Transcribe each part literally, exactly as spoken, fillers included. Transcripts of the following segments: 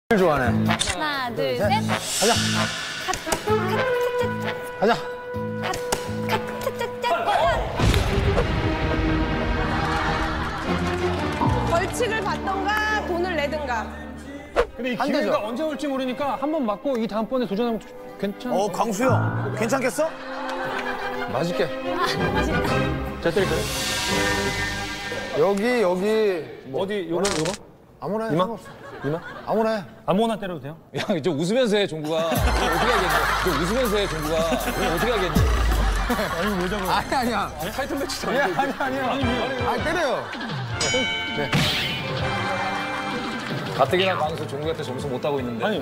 좋아하네. 하나, 둘, 셋. 가자. 가자. 벌칙을 받던가 돈을 내든가. 근데 이 기회가 언제 올지 모르니까 한 번 맞고 이 다음번에 도전하면 괜찮아. 어, 광수 형. 괜찮겠어? 맞을게. 자, 때릴까요? 여기, 여기. 뭐, 어디, 요거, 요거? 아무나 해. 이마? 상관없어. 이마? 아무나 해. 아무거나 때려도 돼요? 야, 저 웃으면서 해, 종구가. 오늘 어떻게 하겠니? 저 웃으면서 해, 종구가. 오늘 어떻게 하겠니? 아니, 왜 잡아? 아니, 아니야. 타이틀 매치 아니, 아니, 아니야. 아니, 왜? 아니, 때려요. 네. 가뜩이나 광수 종구한테 점수 못 따고 있는데. 아니.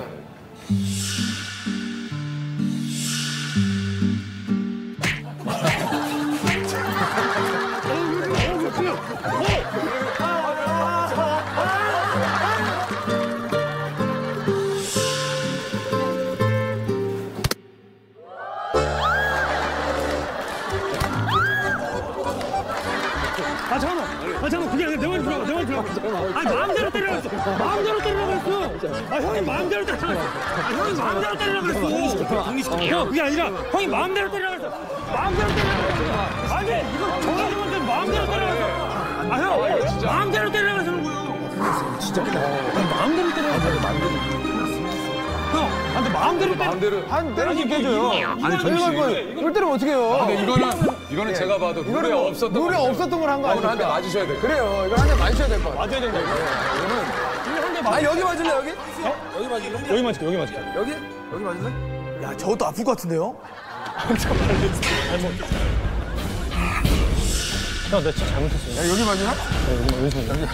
아 잠깐만, 아 잠깐만 그게 아니라 내 말 들어봐, 내 말 들어봐. 아니 마음대로 때리라고 했어, 마음대로 때리라고 했어. 아 형이 마음대로 때리라고 했어. 아 형이 마음대로 때리라고 했어. 형 그게 아니라 형이 마음대로 때리라고 했어. 마음대로 때리라고 했어. 아니 이거 정해진한테 마음대로 때리라고 했어. 아 형, 마음대로 때리라고 했는 거예요. 진짜? 마음대로 때리라고 했어. 마음대로. 형, 근데 마음대로 때리. 마음대로. 한 때리면 깨져요. 아니 정신. 이걸 때리면 어떻게 해요? 근데 이거는, 이거는 제가 봐도 룰에 뭐, 없었던 룰에 거예요. 없었던 걸 한 거 오늘 한 대 아닙니까? 맞으셔야 돼요. 그래요. 이걸 한 대 맞으셔야 될 것 같아요. 맞아야 된다. 이거는 아, 여기 맞을래, 여기? 여기 맞을게, 여기 맞을게. 여기? 여기 맞을래? 야, 저것도 아플 것 같은데요? 형, 나 진짜 잘못했어. 야, 여기 맞으나? 여기 여기서 여기.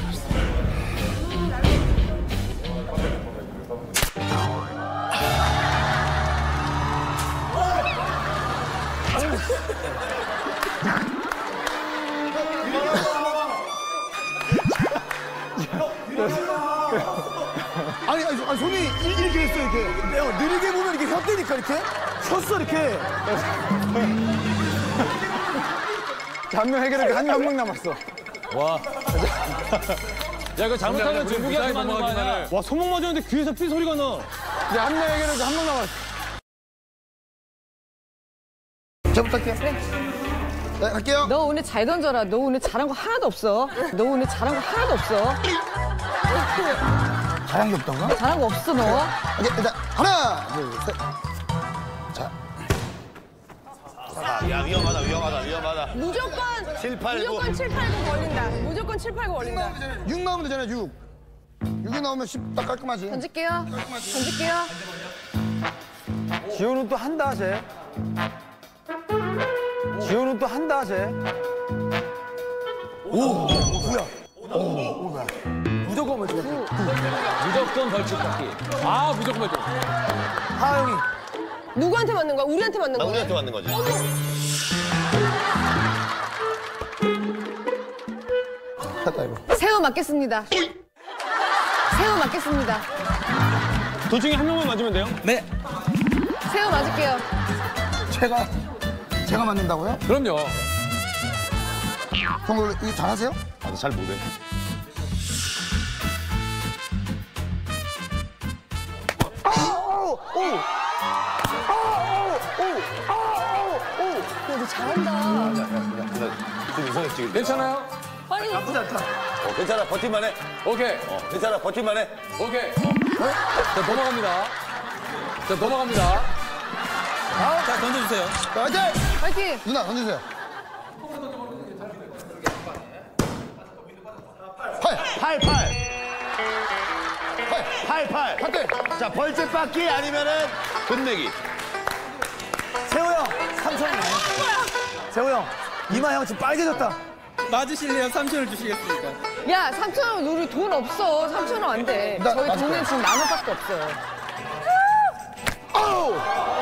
아니, 아니, 아니, 손이 이- 이렇게 했어, 이렇게. 야, 느리게 보면 이렇게 혔다니까, 이렇게. 혔어, 이렇게. 자, 한 명 해결하니까 한 명, 한 명 남았어. 와. 야, 이거 잘못하면 종국이한테 맞는 거 아니야? 와, 손목 맞았는데 귀에서 피 소리가 나. 이제 한 명 해결하니까 한 명 남았어. 저부터 할게요. 네, 갈게요. 너 오늘 잘 던져라. 너 오늘 잘한 거 하나도 없어. 너 오늘 잘한 거 하나도 없어. 잘한 게 없던가? 잘한 거 없어 너. 오케이, 일단, 하나, 둘, 셋. 자. 야 위험하다 위험하다 위험하다 무조건 칠, 팔, 구. 무조건 칠, 팔, 구 걸린다. 무조건 칠, 팔, 구 걸린다. 육 나오면 되잖아요, 육. 육이 나오면 십 딱 깔끔하지. 던질게요. 던질게요. 지호는 또 한다, 쟤. 지호는 또 한다, 쟤. 오, 뭐야? 오, 오, 뭐야? 무조건 먼저. 무조건 벌칙 받기. 아, 무조건 벌칙. 하영이. 누구한테 맞는 거야? 우리한테 맞는 나 거야? 우리한테 맞는 거지 됐다, 이거. 새우 맞겠습니다. 새우 맞겠습니다. 둘 중에 한 명만 맞으면 돼요? 네. 새우 맞을게요. 제가, 제가 맞는다고요? 그럼요. 형, 원래 이거 잘하세요? 아, 잘 못해 오! 오! 야, 너 잘한다. 좀 이상했지 괜찮아요? 빨리. 나쁘지 않다. 어, 괜찮아 버틸만 해 오케이. 어, 괜찮아 버틸만 해 오케이. 자, 넘어갑니다. 자, 넘어갑니다. 자, 던져주세요. 자, 화이팅! 파이팅. 누나, 던지세요. 팔! 팔, 팔 팔! 팔, 팔 팔! 자 벌칙 받기 아니면은 끝내기 세호 형, 삼천 원. 세호 형, 이마 형 지금 빨개졌다. 맞으실래요? 삼천을 주시겠습니까? 야, 삼천 원 우리 돈 없어. 삼천 원 안 돼. 나- 저희 맞을 돈은 거야. 지금 만 원밖에 없어요. 아우!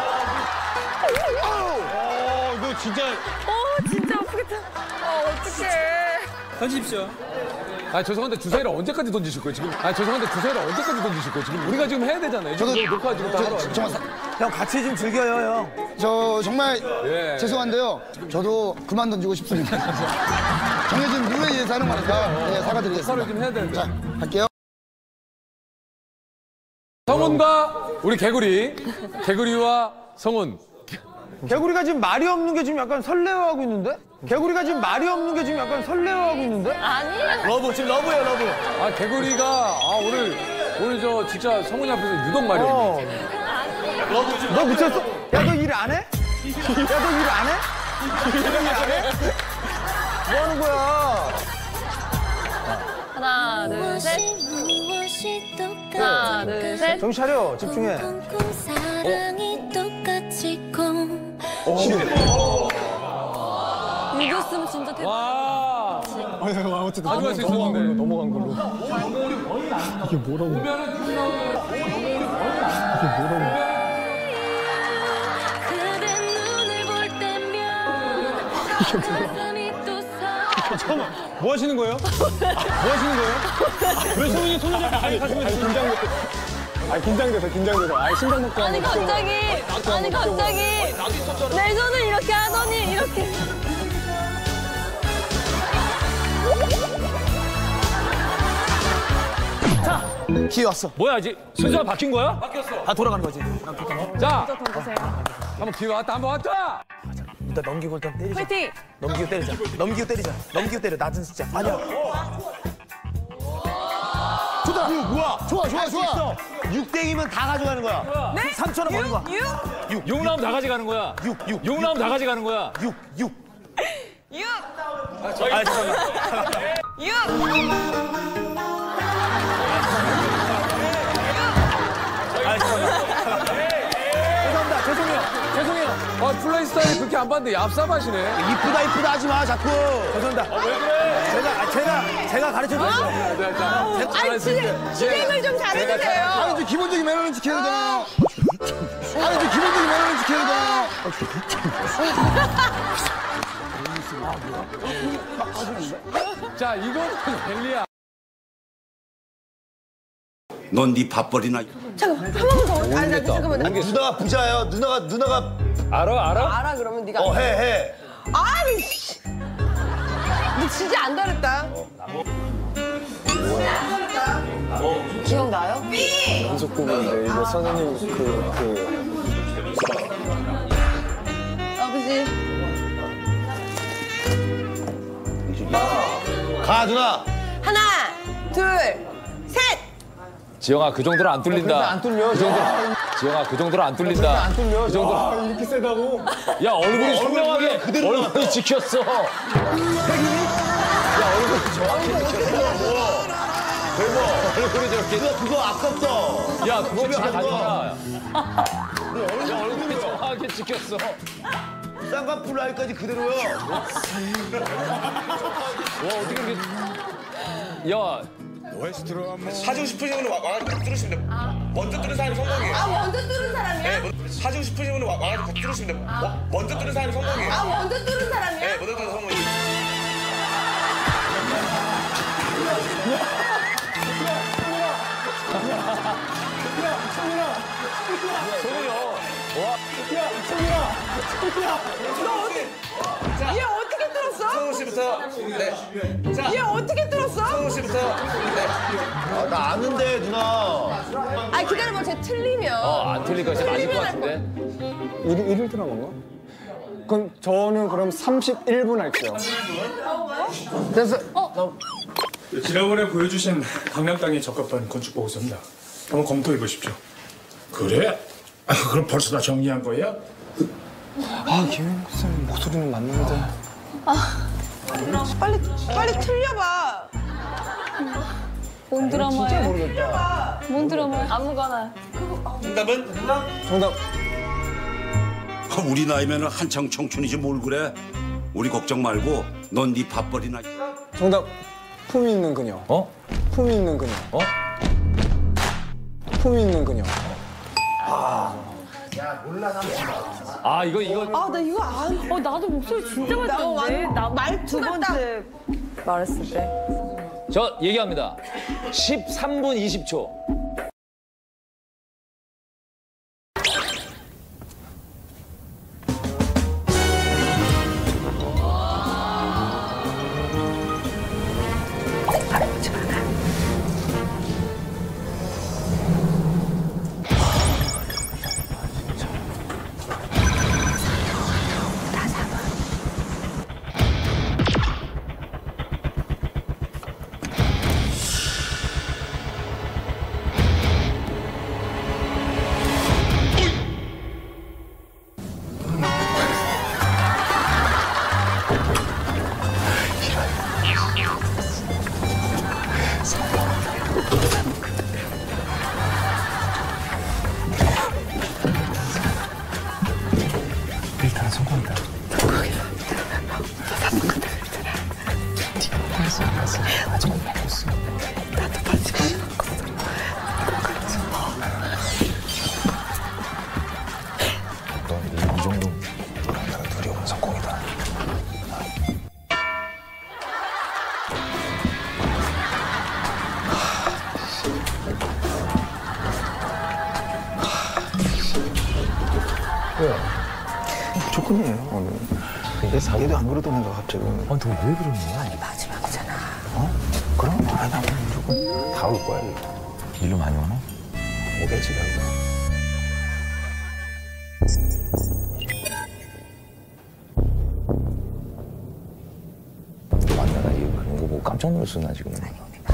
아우! 어, 너 진짜. 어, 진짜 아프겠다. 어, 어떡해. 던지십시오. 아, 죄송한데 주사위를 언제까지 던지실 거예요, 지금? 아, 죄송한데 주사위를 언제까지 던지실 거예요, 지금? 우리가 지금 해야 되잖아요. 저도- 지금 녹화 지금 다 하러 저, 왔는데. 정말 사- 형 같이 좀 즐겨요, 형. 저 정말 예. 죄송한데요. 저도 그만 던지고 싶습니다. 정해진 룰에 의해서 하는 거니까 네, 사과드리겠습니다. 녹화를 좀 해야 되는데. 자, 할게요. 성훈과 우리 개구리, 개구리와 성훈. 개구리가 지금 말이 없는 게 지금 약간 설레어하고 있는데? 개구리가 지금 말이 없는 게 지금 약간 설레어하고 있는데? 아니야. 러브 지금 러브예요 러브. 아 개구리가 아 오늘 오늘 저 진짜 성훈이 앞에서 유독 말이 없네. 어. 너 미쳤어? 야 너 일 안 해? 야 너 일 안 해? 너 일 안 해? 뭐 하는 거야? 하나, 둘, 셋. 하나, 둘, 셋. 정신 차려 집중해. 이겼으면 진짜 대박. 와. 어쨌든 가져갈 수 있었는데. 넘어간 걸로. 이게 뭐라고? 이게 뭐라고? 잠깐만, 뭐 하시는 거예요? 뭐 하시는 거예요? 왜 소민이 손을 잡고 아니, 가슴에 긴장돼서. 아니, 긴장돼서, 긴장돼서. 아니, 심장 먹고 아니 갑자기, 아니 갑자기 내 손을 이렇게 하더니 이렇게. 기회 왔어. 뭐야, 이제 순서가 바뀐 거야? 다 돌아가는 거지. 자, 한번 기회 왔다, 한번 왔다. 일단 넘기고 일단 때리자. 파이팅. 넘기고 때리자. 넘기고 때리자. 넘기고 때려. 낮은 숫자. 아니야. 좋다. 뭐야? 좋아, 좋아, 좋아. 육 땡이면 다 가져가는 거야. 네? 삼천 원 버는 거야. 육? 육 나오면 다 가져가는 거야. 육, 육. 육 나오면 다 가져가는 거야. 육, 육. 육. 아, 잠깐만. 육. 죄송합니다. 죄송해요. 죄송해요. 아 플레이 스타일이 그렇게 안 봤는데 얍삽하시네. 이쁘다, 이쁘다 하지 마, 자꾸. 죄송합니다. 왜 그래? 제가, 아, 제가, 제가 가르쳐 드렸어요. 네, 자, 아니 진행, 진행을 좀 잘해주세요. 아니, 저 기본적인 매너는 지켜야 되잖아요. 아니, 저 기본적인 매너는 지켜야 되잖아요. 자 이거는 벨리야. 넌 네 밥벌이나. 잠깐만, 한 번만 더. 아니 나 잠깐만. 나 누나가 부자예요. 누나가 누나가 알아, 알아? 알아 그러면 네가. 어 해 해. 아니 씨. 너 진짜 안 다랬다. 기억나요? 연속곡인데, 이거 선생님 그, 그. 아버지. 가 누나. 하나, 둘, 셋. 지영아 그 정도로 안 뚫린다. 안 뚫려. 그 정도. 지영아 그 정도로 안 뚫린다. 안 뚫려. 그 정도. 아, 이렇게 세다고? 야 얼굴이 선명하게 그대로 얼굴이 지켰어. 야 얼굴이 정확히 지켰어. 대박. 얼굴이 저렇게. 누나 그거 아깝다. 야 그거 집에 진짜 가져가. 가져가. 야 얼굴이 정확하게 지켰어. 쌍꺼풀 라인까지 그대로야. 와 어떻게 이렇게. 야. 하시고 싶으신 분은 와- 와가지고 뚫으시면 돼요. 먼저 뚫은 사람이 성공이에요. 아 먼저 뚫은 사람이야? 네, 먼- 하시고 싶으신 분은 와- 와가지고 같이 뚫으시면 돼요. 어? 먼저 뚫은 사람이 성공이에요. 아 먼저 뚫은 사람이야? 네, 먼저 뚫은 성공이에요. 얘 어떻게 뚫었어? 성우 씨부터. 네. 자, 얘 어떻게 뚫었어? 성우 씨부터. 네. 아, 나 아는데 누나. 아 기다려봐, 쟤 틀리면. 안 틀릴까 진짜 맞을 것 틀리면 같은데. 일, 일일 드라마인가? 그럼 저는 그럼 삼십일 분 할게요. 지난번에 보여주신 강남땅에 적합한 건축 보고서입니다. 한번 검토해 보십시오. 그래? 아, 그럼 벌써 다 정리한 거야? 아, 김현국 쌤 목소리는 맞는데. 빨리 빨리 틀려봐. 뭔 드라마야? 진짜 모르겠다. 뭔 드라마야? 아무거나. 정답은? 정답. 우리 나이면 한창 청춘이지 뭘 그래. 우리 걱정 말고 넌 네 밥벌이나. 정답. 품이 있는 그녀. 어? 품이 있는 그녀. 어? 품이 있는 그녀. 아 이거 이거. 아 나 이거 안. 어 나도 목소리 진짜 맞던데. 나 말투 번째 말했을 때. 저 얘기합니다. 십삼 분 이십 초. 일단 성공이다. 알았어, 알았어. 아직 못 바꿨어. 나도 아직 못 바꿨어. 너 이 정도 내가 둘이 오면 성공이다. 왜? 조건이에요, 오늘. 얘도, 얘도 안 그러던 애가 갑자기 오늘. 아, 너 왜 그러는 거야? 마지막이잖아. 어? 그럼? 아, 나 오늘 무조건 다 올 거야, 이거. 일로 많이 오나? 오겠지, 여기. 맞나? 나 이거 그런 거 보고 깜짝 놀랐어, 나 지금.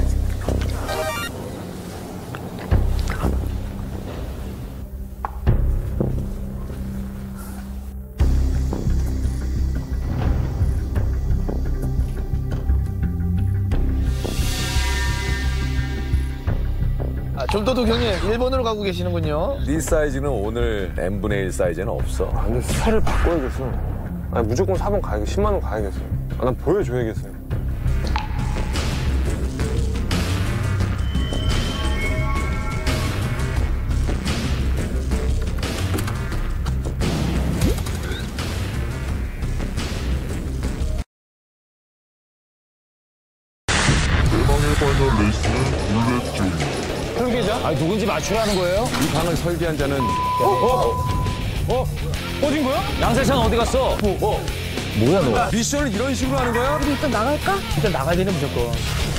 좀더독 형님, 일본으로 가고 계시는군요. 네 사이즈는 오늘 엠분의 일 사이즈는 없어. 아니, 살을 바꿔야겠어. 아니, 무조건 사 번 가야겠어. 십만 원 가야겠어. 아, 난 보여줘야겠어요. 설계자? 아니, 누군지 맞추라는 거예요? 이 방을 설계한 자는 어? 어? 어딘 거야? 양세찬 어디 갔어? 어? 어? 뭐야, 너? 미션을 이런 식으로 하는 거야? 우리 일단 나갈까? 일단 나가야 되네, 무조건.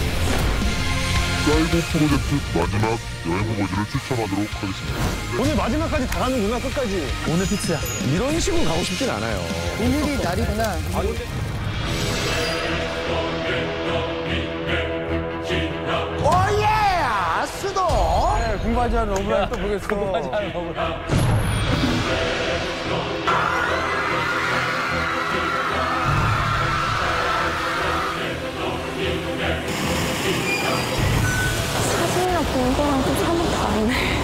사이버 프로젝트 마지막 여행 후보지를 추천하도록 하겠습니다. 오늘 마지막까지 다 가는구나, 끝까지. 오늘 피치야. 이런 식으로 가고 싶진 않아요. 오늘이 날이구나. 오예! 수도! 네, 공부하지 않은 러브라인 또 보겠어. 공부하지 않은 러브라인. 사진이랑 본 거랑 또 사뭇 다르네.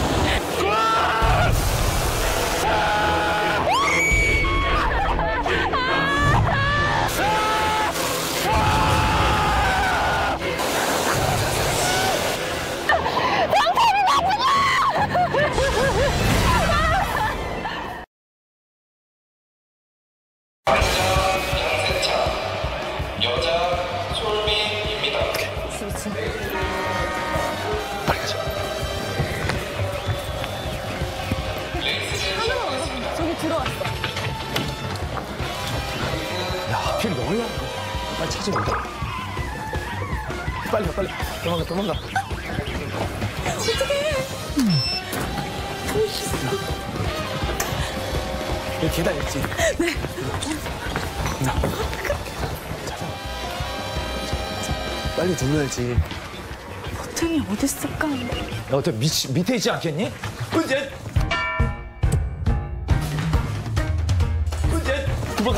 저기 들어왔어. 야, 하필 너야? 빨리 찾아온다. 빨리 가, 빨리. 도망가, 도망가. 어떡해. 여기 계단 있지? 네. 나. 찾아. 빨리 눌러야지. 버튼이 어디 있을까? 너 어때 밑, 밑에 있지 않겠니? 은재! 은재! 도망가.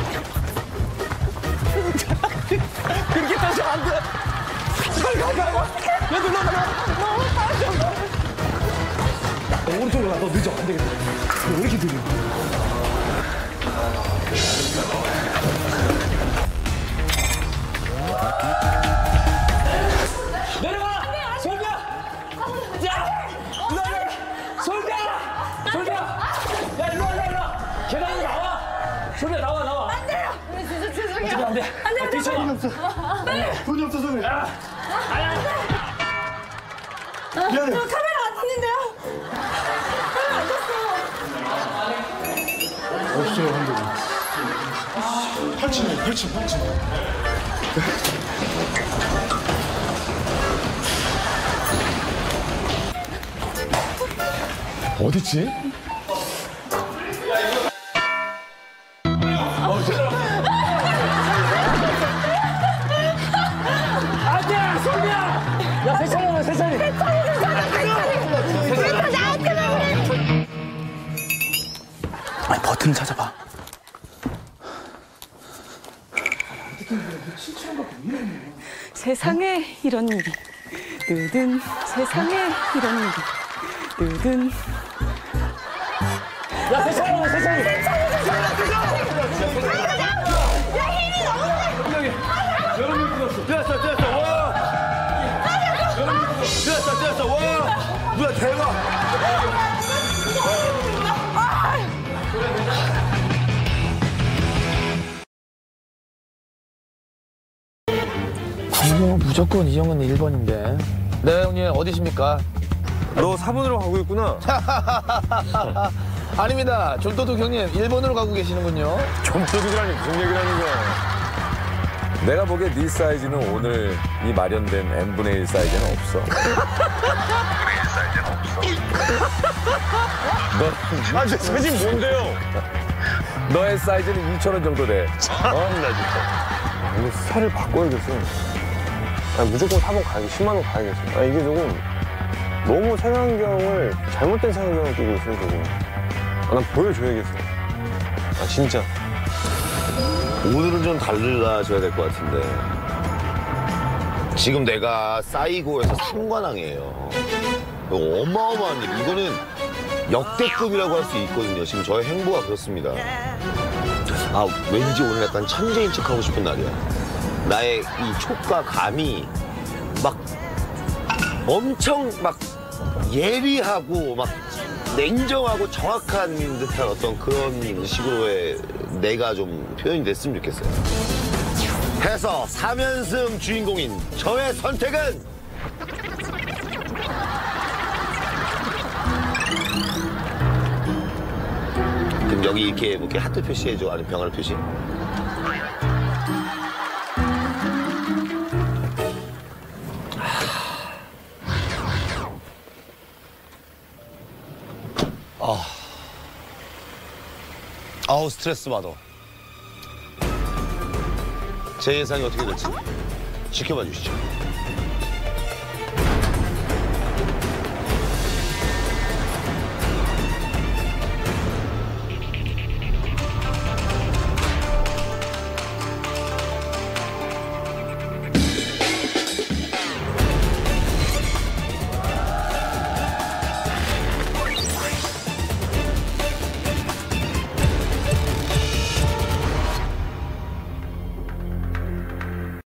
그렇게 따지면 안 돼. 빨리 가, 가, 가. 야, 눌러, 눌러. 너무 빠져. 너 오른쪽으로 가. 너 늦어. 안 되겠다. 너 왜 이렇게 느려? 내려가! 솔비야! 야! 일로 와! 솔비야! 솔비야! 야, 일로 와, 일로 와! 계단으로 나와! 솔비야, 나와, 나와! 안 돼요! 근데 진짜 죄송해요. 어떻게 안 돼? 안 돼요, 뛰쳐! 안 없어. 네. 돈이 없어서 그래. 야! 아니, 안 돼! 저 카메라 안 탔는데요? 카메라 안 탔어. 없어요, 한국은. 팔찌네, 팔찌, 팔찌. 어딨지? 아니야, 솔비야! 야, 세찬이, 세찬이! 아니, 버튼을 찾아봐. 세상에 이런 일이. 뜨든 세상에 이런 뜨든 야, 세찬이, 세찬이. 야 힘이 너무 여러분 끊었어. 뛰었어, 뛰었어. 와. 여러분 끊었어. 뛰었어, 뛰었어. 와. 누나 대박. 이형 무조건 이 형은 일 번인데. 네 형님 어디십니까? 너 사 번으로 가고 있구나. 아닙니다. 좀도둑 형님 일 번으로 가고 계시는군요. 좀도둑이라니 무슨 얘기를 하는 거야. 내가 보기에 네 사이즈는 오늘 이 마련된 n분의 일 사이즈는 없어. 너, 아, 제 사진 뭔데요? 너의 사이즈는 이천 원 정도 돼. 어? 나 진짜. 이거 살을 바꿔야겠어. 아, 무조건 사 번 가야겠어. 십만 원 가야겠어. 아, 이게 조금 너무 색안경을 잘못된 색안경을 끼고 있어요, 지금. 아, 난 보여줘야겠어. 아, 진짜. 오늘은 좀 달라져야 될 것 같은데. 지금 내가 싸이고에서 삼관왕이에요. 어마어마한 일. 이거는 역대급이라고 할 수 있거든요. 지금 저의 행보가 그렇습니다. 아, 왠지 오늘 약간 천재인 척하고 싶은 날이야. 나의 이 촉과 감이 막 엄청 막 예리하고 막 냉정하고 정확한 듯한 어떤 그런 식으로의 내가 좀 표현이 됐으면 좋겠어요. 해서 삼 연승 주인공인 저의 선택은 그럼 여기 이렇게 이렇게 하트 표시해줘. 아니면 병아리 표시? 아, 아우 스트레스 받아. 제 예상이 어떻게 될지 지켜봐 주시죠.